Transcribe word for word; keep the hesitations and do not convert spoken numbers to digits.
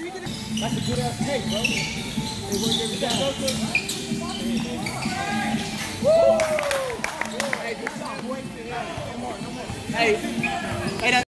That's a good ass tape, bro. They work every time. Woo! Hey, good job, boy. Come on, come on. Hey.